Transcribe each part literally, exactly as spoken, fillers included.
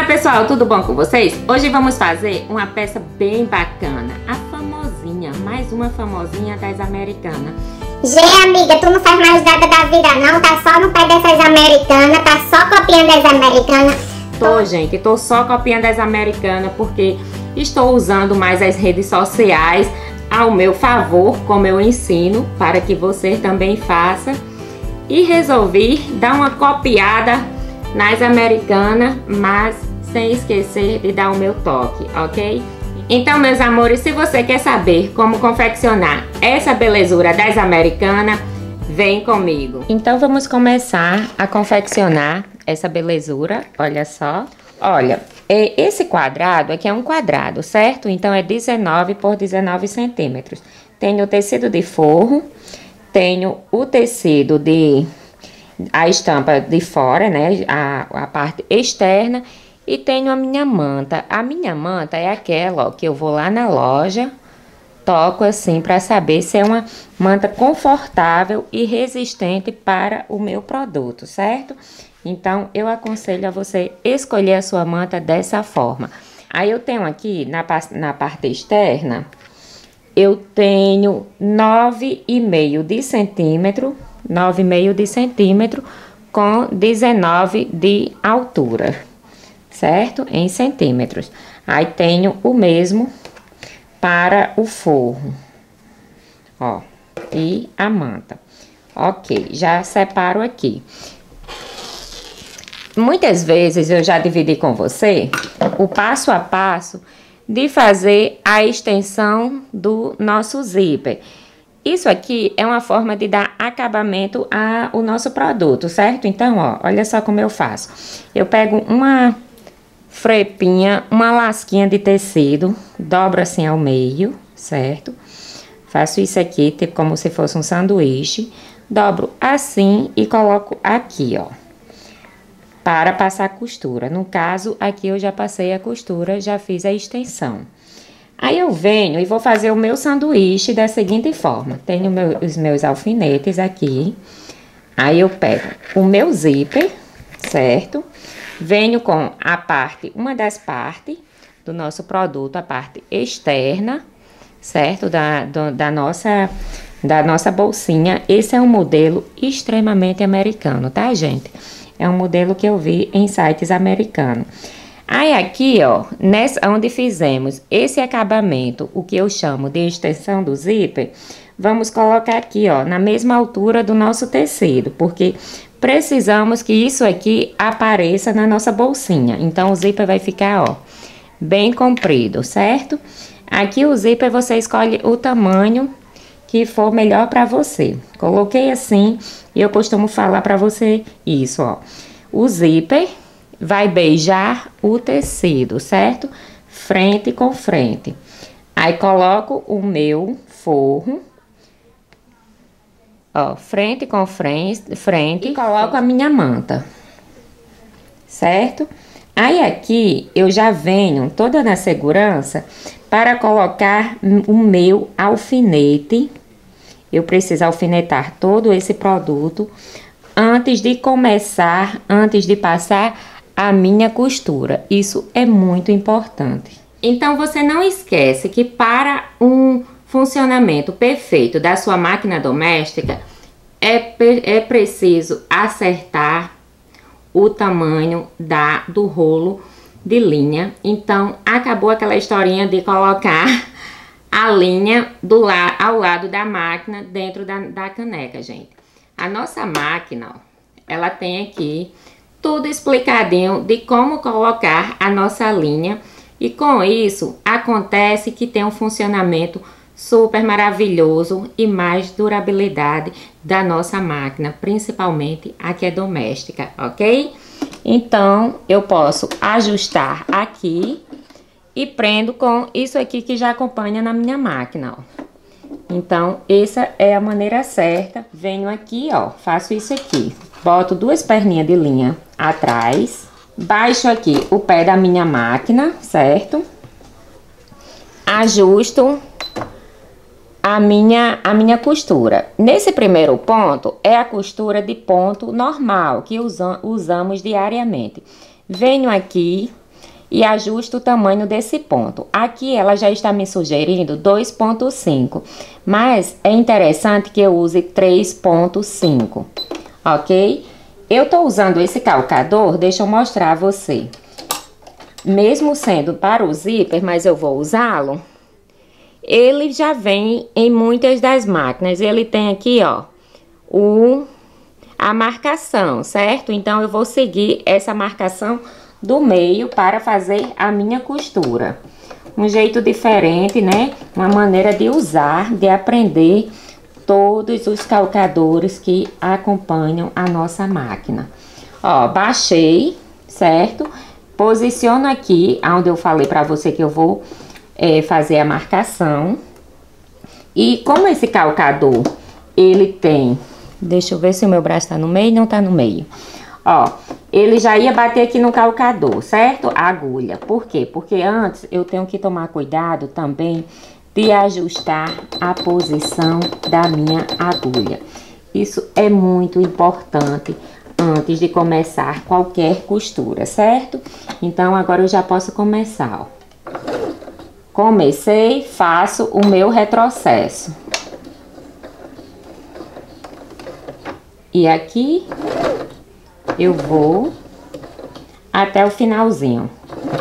pessoal, tudo bom com vocês? Hoje vamos fazer uma peça bem bacana, a famosinha, mais uma famosinha das Americanas. Gê, amiga, tu não faz mais nada da vida não, tá só no pé dessas Americanas, tá só copiando das Americanas. Tô, gente, tô só copiando das Americanas porque estou usando mais as redes sociais ao meu favor, como eu ensino, para que você também faça. E resolvi dar uma copiada nas Americanas, mas sem esquecer de dar o meu toque, ok? Então, meus amores, se você quer saber como confeccionar essa belezura das Americanas, vem comigo. Então, vamos começar a confeccionar essa belezura, olha só. Olha, esse quadrado aqui é um quadrado, certo? Então, é dezenove por dezenove centímetros. Tenho o tecido de forro, tenho o tecido de... a estampa de fora, né? A, a parte externa. E tenho a minha manta. A minha manta é aquela, ó, que eu vou lá na loja, toco assim para saber se é uma manta confortável e resistente para o meu produto, certo? Então, eu aconselho a você escolher a sua manta dessa forma. Aí, eu tenho aqui, na, na parte externa, eu tenho nove e meio de centímetro, nove e meio de centímetro com dezenove de altura. Certo? Em centímetros. Aí, tenho o mesmo para o forro. Ó, e a manta. Ok, já separo aqui. Muitas vezes eu já dividi com você o passo a passo de fazer a extensão do nosso zíper. Isso aqui é uma forma de dar acabamento ao nosso produto, certo? Então, ó, olha só como eu faço. Eu pego uma frepinha, uma lasquinha de tecido, dobro assim ao meio, certo? Faço isso aqui, tipo como se fosse um sanduíche, dobro assim e coloco aqui, ó, para passar a costura. No caso, aqui eu já passei a costura, já fiz a extensão. Aí eu venho e vou fazer o meu sanduíche da seguinte forma. Tenho meu, os meus alfinetes aqui, aí eu pego o meu zíper, certo? Venho com a parte, uma das partes do nosso produto, a parte externa, certo? Da, do, da, nossa, da nossa bolsinha. Esse é um modelo extremamente americano, tá, gente? É um modelo que eu vi em sites americanos. Aí, aqui, ó, nessa, onde fizemos esse acabamento, o que eu chamo de extensão do zíper, vamos colocar aqui, ó, na mesma altura do nosso tecido, porque precisamos que isso aqui apareça na nossa bolsinha. Então, o zíper vai ficar, ó, bem comprido, certo? Aqui o zíper você escolhe o tamanho que for melhor para você. Coloquei assim e eu costumo falar para você isso, ó. O zíper vai beijar o tecido, certo? Frente com frente. Aí, coloco o meu forro, ó, frente com frente, frente, e coloco a minha manta, certo? Aí, aqui, eu já venho toda na segurança para colocar o meu alfinete. Eu preciso alfinetar todo esse produto antes de começar, antes de passar a minha costura. Isso é muito importante. Então, você não esquece que para um funcionamento perfeito da sua máquina doméstica, é, é preciso acertar o tamanho da, do rolo de linha. Então, acabou aquela historinha de colocar a linha do la, ao lado da máquina dentro da, da caneca, gente. A nossa máquina, ó, ela tem aqui tudo explicadinho de como colocar a nossa linha. E com isso, acontece que tem um funcionamento super maravilhoso e mais durabilidade da nossa máquina, principalmente a que é doméstica, ok? Então, eu posso ajustar aqui e prendo com isso aqui que já acompanha na minha máquina, ó. Então, essa é a maneira certa. Venho aqui, ó, faço isso aqui. Boto duas perninhas de linha atrás, baixo aqui o pé da minha máquina, certo? Ajusto a minha, a minha costura. Nesse primeiro ponto, é a costura de ponto normal, que usa, usamos diariamente. Venho aqui, e ajusto o tamanho desse ponto. Aqui ela já está me sugerindo dois ponto cinco, mas é interessante que eu use três ponto cinco, ok? Eu tô usando esse calcador, deixa eu mostrar a você. Mesmo sendo para o zíper, mas eu vou usá-lo, ele já vem em muitas das máquinas. Ele tem aqui, ó, o, a marcação, certo? Então, eu vou seguir essa marcação do meio para fazer a minha costura. Um jeito diferente, né? Uma maneira de usar, de aprender todos os calcadores que acompanham a nossa máquina. Ó, baixei, certo? Posiciono aqui, onde eu falei para você que eu vou é, fazer a marcação. E como esse calcador, ele tem... Deixa eu ver se o meu braço tá no meio. Não tá no meio. Ó, ele já ia bater aqui no calcador, certo? A agulha. Por quê? Porque antes eu tenho que tomar cuidado também de ajustar a posição da minha agulha. Isso é muito importante antes de começar qualquer costura, certo? Então, agora eu já posso começar, ó. Comecei, faço o meu retrocesso. E aqui, eu vou até o finalzinho.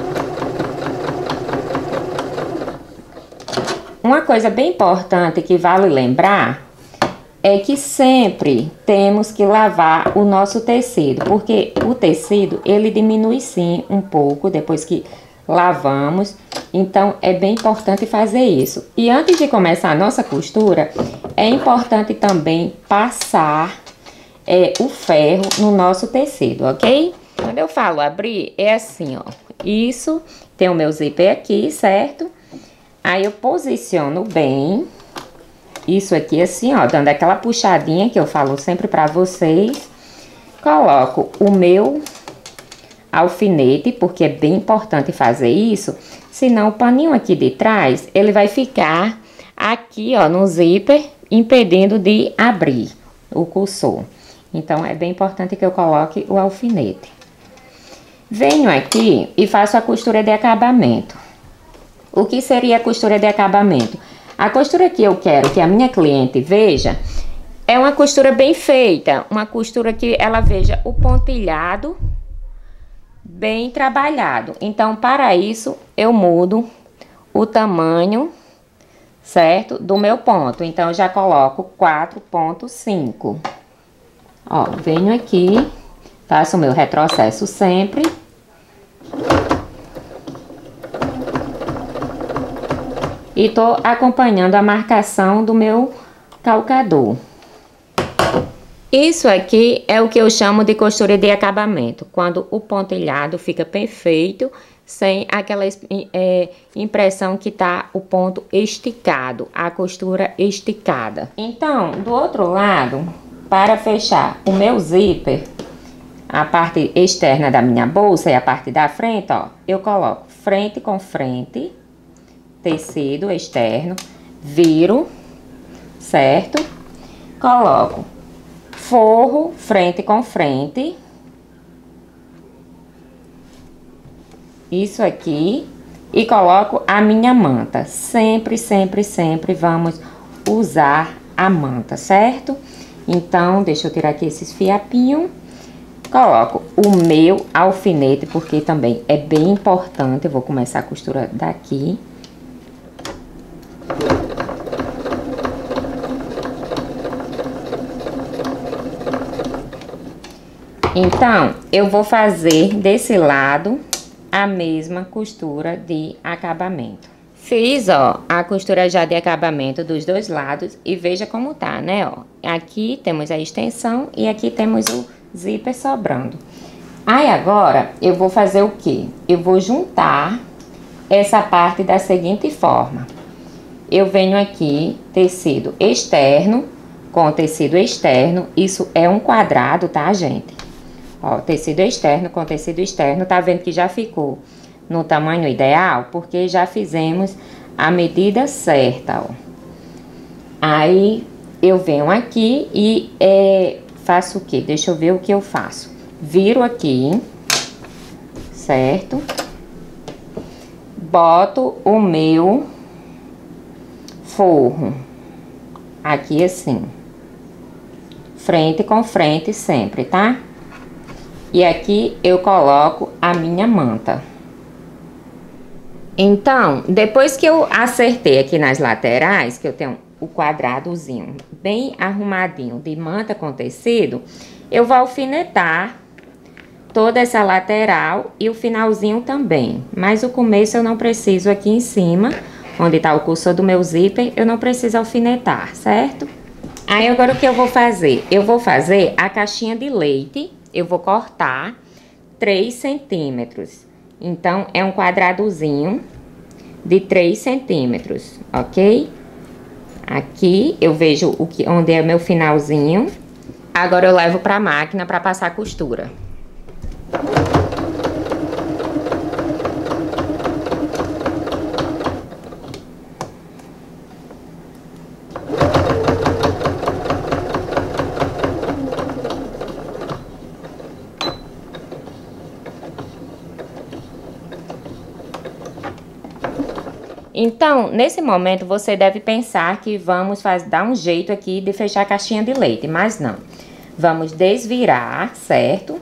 Uma coisa bem importante que vale lembrar é que sempre temos que lavar o nosso tecido, porque o tecido, ele diminui sim um pouco depois que lavamos, então é bem importante fazer isso. E antes de começar a nossa costura, é importante também passar é, o ferro no nosso tecido, ok? Quando eu falo abrir, é assim, ó, isso, tem o meu zíper aqui, certo? Aí eu posiciono bem... Isso aqui assim, ó, dando aquela puxadinha que eu falo sempre pra vocês. Coloco o meu alfinete, porque é bem importante fazer isso. Senão o paninho aqui de trás, ele vai ficar aqui, ó, no zíper, impedindo de abrir o cursor. Então, é bem importante que eu coloque o alfinete. Venho aqui e faço a costura de acabamento. O que seria a costura de acabamento? A costura que eu quero que a minha cliente veja é uma costura bem feita, uma costura que ela veja o pontilhado bem trabalhado. Então, para isso, eu mudo o tamanho, certo? Do meu ponto. Então, eu já coloco quatro ponto cinco. Ó, venho aqui, faço o meu retrocesso sempre. E tô acompanhando a marcação do meu calcador. Isso aqui é o que eu chamo de costura de acabamento. Quando o pontilhado fica perfeito, sem aquela é, impressão que tá o ponto esticado, a costura esticada. Então, do outro lado, para fechar o meu zíper, a parte externa da minha bolsa e a parte da frente, ó, eu coloco frente com frente, tecido externo, viro, certo? Coloco forro frente com frente, isso aqui, e coloco a minha manta. Sempre, sempre, sempre vamos usar a manta, certo? Então, deixa eu tirar aqui esses fiapinhos. Coloco o meu alfinete, porque também é bem importante. Eu vou começar a costura daqui. Então, eu vou fazer desse lado a mesma costura de acabamento. Fiz, ó, a costura já de acabamento dos dois lados e veja como tá, né, ó. Aqui temos a extensão e aqui temos o zíper sobrando. Aí, agora, eu vou fazer o quê? Eu vou juntar essa parte da seguinte forma. Eu venho aqui, tecido externo com tecido externo. Isso é um quadrado, tá, gente? Ó, tecido externo com tecido externo, tá vendo que já ficou no tamanho ideal? Porque já fizemos a medida certa, ó. Aí, eu venho aqui e é, faço o quê? Deixa eu ver o que eu faço. Viro aqui, certo? boto o meu forro aqui assim, frente com frente sempre, tá? E aqui eu coloco a minha manta. Então, depois que eu acertei aqui nas laterais, que eu tenho o quadradozinho bem arrumadinho de manta com tecido, eu vou alfinetar toda essa lateral e o finalzinho também. Mas o começo eu não preciso aqui em cima, onde tá o cursor do meu zíper, eu não preciso alfinetar, certo? Aí agora o que eu vou fazer? Eu vou fazer a caixinha de leite, eu vou cortar três centímetros. Então, é um quadradozinho de três centímetros, ok? Aqui eu vejo o que, onde é meu finalzinho. Agora eu levo pra máquina pra passar a costura. Então, nesse momento, você deve pensar que vamos fazer, dar um jeito aqui de fechar a caixinha de leite, mas não. Vamos desvirar, certo?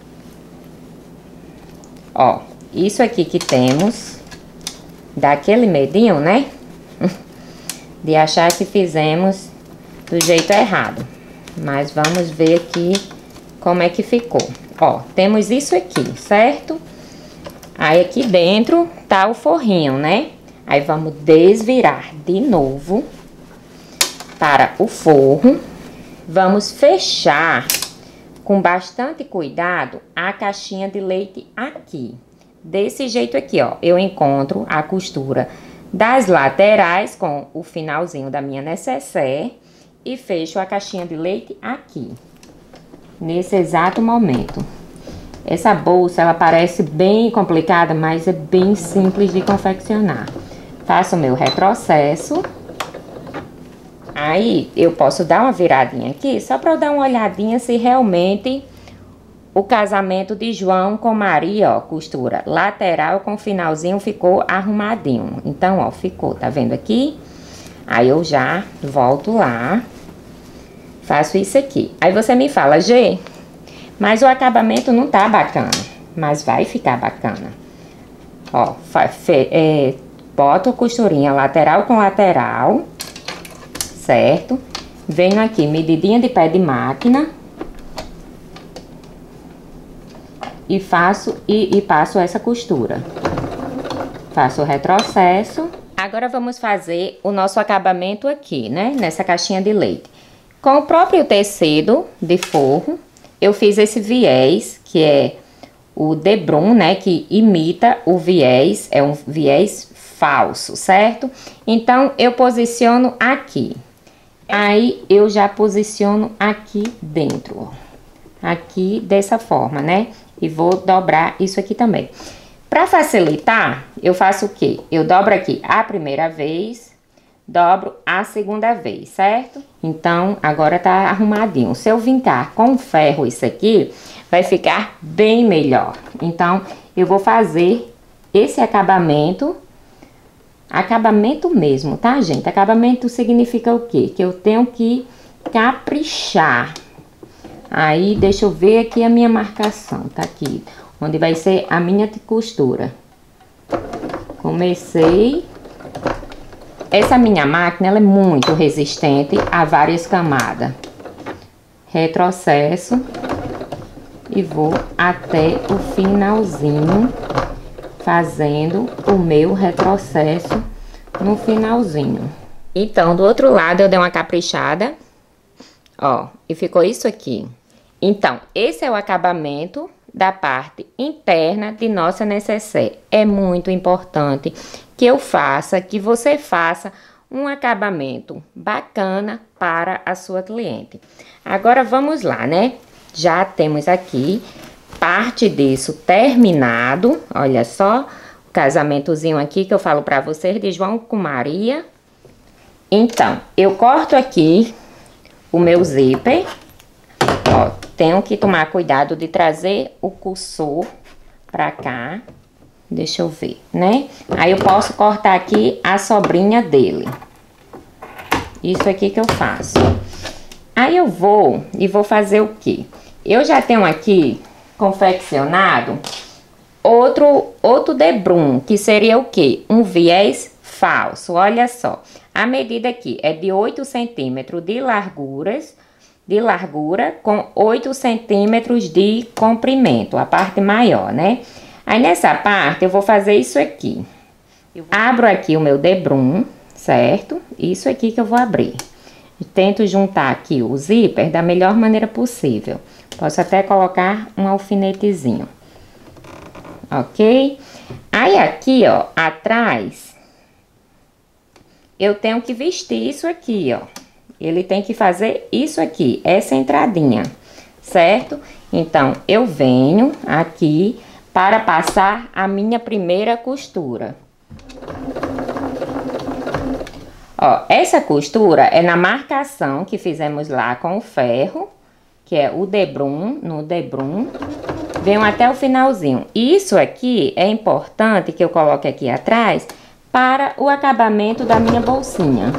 Ó, isso aqui que temos, dá aquele medinho, né? De achar que fizemos do jeito errado. Mas vamos ver aqui como é que ficou. Ó, temos isso aqui, certo? Aí aqui dentro tá o forrinho, né? Aí, vamos desvirar de novo para o forro. Vamos fechar com bastante cuidado a caixinha de leite aqui. Desse jeito aqui, ó. Eu encontro a costura das laterais com o finalzinho da minha necessaire e fecho a caixinha de leite aqui. Nesse exato momento. Essa bolsa, ela parece bem complicada, mas é bem simples de confeccionar. Faço o meu retrocesso. Aí, eu posso dar uma viradinha aqui, só para eu dar uma olhadinha se realmente o casamento de João com Maria, ó, costura lateral com finalzinho ficou arrumadinho. Então, ó, ficou, tá vendo aqui? Aí, eu já volto lá, faço isso aqui. Aí, você me fala, Gê, mas o acabamento não tá bacana, mas vai ficar bacana. Ó, é... boto costurinha lateral com lateral, certo? Venho aqui, medidinha de pé de máquina. E faço, e, e passo essa costura. Faço o retrocesso. Agora, vamos fazer o nosso acabamento aqui, né? Nessa caixinha de leite. Com o próprio tecido de forro, eu fiz esse viés, que é o debrum, né? Que imita o viés, é um viés falso, certo? Então, eu posiciono aqui. Aí, eu já posiciono aqui dentro, ó. Aqui, dessa forma, né? E vou dobrar isso aqui também. Pra facilitar, eu faço o quê? Eu dobro aqui a primeira vez, dobro a segunda vez, certo? Então, agora tá arrumadinho. Se eu vincar com ferro isso aqui, vai ficar bem melhor. Então, eu vou fazer esse acabamento... Acabamento mesmo, tá, gente? Acabamento significa o quê? Que eu tenho que caprichar. Aí, deixa eu ver aqui a minha marcação, tá aqui. Onde vai ser a minha costura. Comecei. Essa minha máquina, ela é muito resistente a várias camadas. Retrocesso. E vou até o finalzinho, fazendo o meu retrocesso no finalzinho. Então, do outro lado, eu dei uma caprichada, ó, e ficou isso aqui. Então, esse é o acabamento da parte interna de nossa necessaire. É muito importante que eu faça, que você faça um acabamento bacana para a sua cliente. Agora, vamos lá, né? Já temos aqui parte disso terminado. Olha só, o casamentozinho aqui que eu falo pra vocês de João com Maria. Então, eu corto aqui o meu zíper. Ó, tenho que tomar cuidado de trazer o cursor pra cá. Deixa eu ver, né? Aí eu posso cortar aqui a sobrinha dele. Isso aqui que eu faço. Aí eu vou e vou fazer o quê? Eu já tenho aqui confeccionado outro, outro debrum, que seria o quê? Um viés falso. Olha só, a medida aqui é de oito centímetros de larguras, de largura com oito centímetros de comprimento, a parte maior, né? Aí nessa parte eu vou fazer isso aqui. Eu abro aqui o meu debrum, certo? Isso aqui que eu vou abrir. E tento juntar aqui o zíper da melhor maneira possível. Posso até colocar um alfinetezinho. Ok? Aí aqui, ó, atrás, eu tenho que vestir isso aqui, ó. Ele tem que fazer isso aqui, essa entradinha, certo? Então, eu venho aqui para passar a minha primeira costura. Ó, essa costura é na marcação que fizemos lá com o ferro, que é o debrum, no debrum, venho até o finalzinho. Isso aqui é importante que eu coloque aqui atrás para o acabamento da minha bolsinha.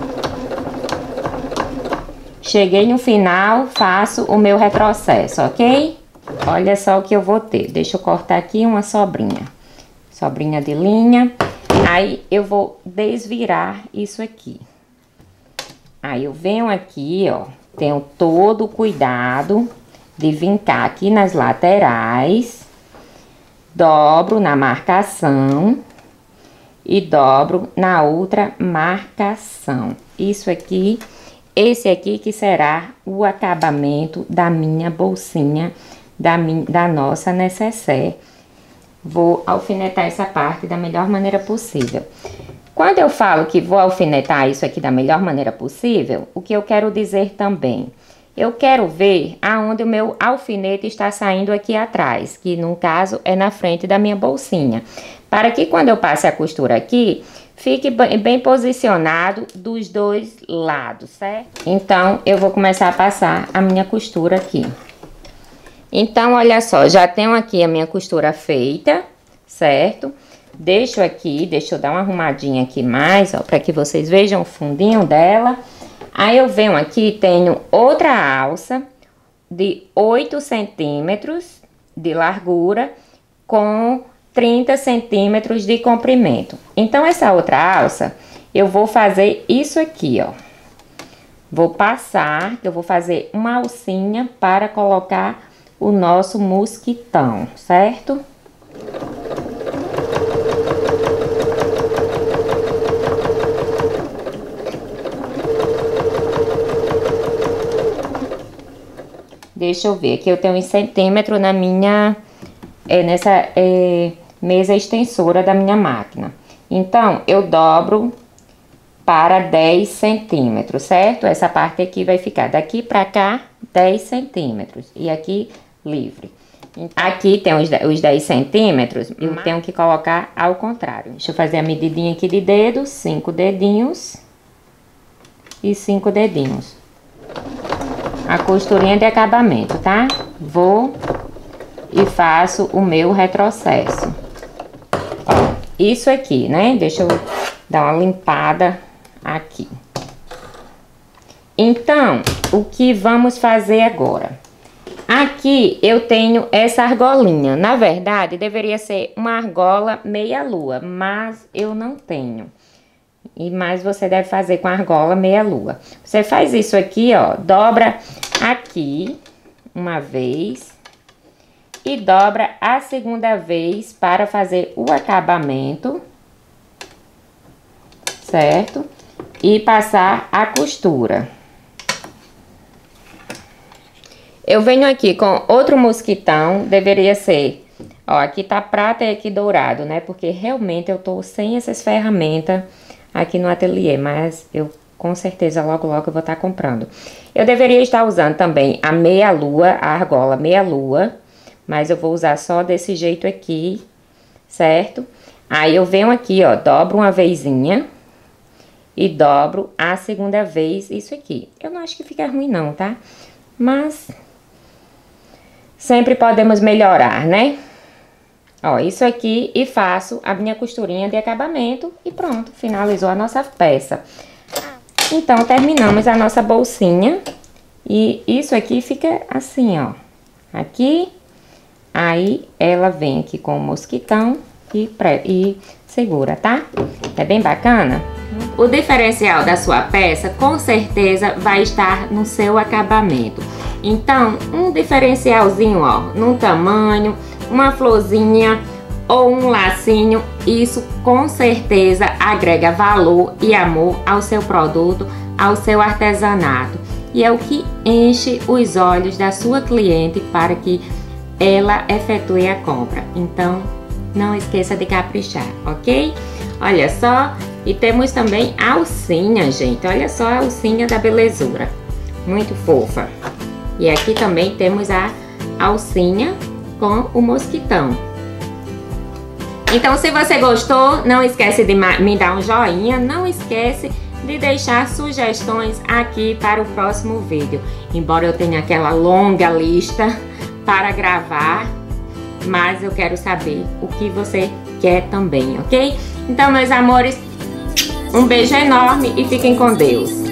Cheguei no final, faço o meu retrocesso, ok? Olha só o que eu vou ter. Deixa eu cortar aqui uma sobrinha. Sobrinha de linha. Aí eu vou desvirar isso aqui. Aí eu venho aqui, ó. Tenho todo o cuidado de vincar aqui nas laterais. Dobro na marcação. E dobro na outra marcação. Isso aqui, esse aqui que será o acabamento da minha bolsinha, da, minha, da nossa necessaire. Vou alfinetar essa parte da melhor maneira possível. Quando eu falo que vou alfinetar isso aqui da melhor maneira possível, o que eu quero dizer também? Eu quero ver aonde o meu alfinete está saindo aqui atrás, que no caso é na frente da minha bolsinha. Para que quando eu passe a costura aqui, fique bem posicionado dos dois lados, certo? Então, eu vou começar a passar a minha costura aqui. Então, olha só, já tenho aqui a minha costura feita, certo? Deixo aqui, deixa eu dar uma arrumadinha aqui mais, ó, para que vocês vejam o fundinho dela. Aí eu venho aqui, tenho outra alça de oito centímetros de largura com trinta centímetros de comprimento. Então, essa outra alça, eu vou fazer isso aqui, ó. Vou passar, eu vou fazer uma alcinha para colocar o nosso mosquitão, certo? Deixa eu ver, aqui eu tenho um centímetro na minha, é, nessa é, mesa extensora da minha máquina. Então, eu dobro para dez centímetros, certo? Essa parte aqui vai ficar daqui pra cá dez centímetros e aqui livre. Aqui tem os, os dez centímetros, eu tenho que colocar ao contrário. Deixa eu fazer a medidinha aqui de dedos, cinco dedinhos e cinco dedinhos. A costurinha de acabamento, tá? Vou e faço o meu retrocesso. Ó, isso aqui, né? Deixa eu dar uma limpada aqui. Então, o que vamos fazer agora? Aqui eu tenho essa argolinha. Na verdade, deveria ser uma argola meia-lua, mas eu não tenho. E mais você deve fazer com a argola meia-lua. Você faz isso aqui, ó, dobra aqui uma vez e dobra a segunda vez para fazer o acabamento, certo? E passar a costura. Eu venho aqui com outro mosquitão, deveria ser, ó, aqui tá prata e aqui dourado, né? Porque realmente eu tô sem essas ferramentas aqui no ateliê, mas eu com certeza logo logo eu vou estar comprando. Eu deveria estar usando também a meia-lua, a argola meia-lua, mas eu vou usar só desse jeito aqui, certo? Aí eu venho aqui, ó, dobro uma vezinha e dobro a segunda vez isso aqui. Eu não acho que fica ruim não, tá? Mas sempre podemos melhorar, né? Ó, isso aqui e faço a minha costurinha de acabamento e pronto, finalizou a nossa peça. Então, terminamos a nossa bolsinha e isso aqui fica assim, ó. Aqui, aí ela vem aqui com o mosquitão e, pré, e segura, tá? É bem bacana. O diferencial da sua peça, com certeza, vai estar no seu acabamento. Então, um diferencialzinho, ó, num tamanho, uma florzinha ou um lacinho, isso com certeza agrega valor e amor ao seu produto, ao seu artesanato. E é o que enche os olhos da sua cliente para que ela efetue a compra. Então, não esqueça de caprichar, ok? Olha só, e temos também a alcinha, gente. Olha só a alcinha da belezura, muito fofa. E aqui também temos a alcinha com o mosquitão. Então, se você gostou, não esquece de me dar um joinha, não esquece de deixar sugestões aqui para o próximo vídeo. Embora eu tenha aquela longa lista para gravar, mas eu quero saber o que você quer também, ok? Então, meus amores, um beijo enorme e fiquem com Deus.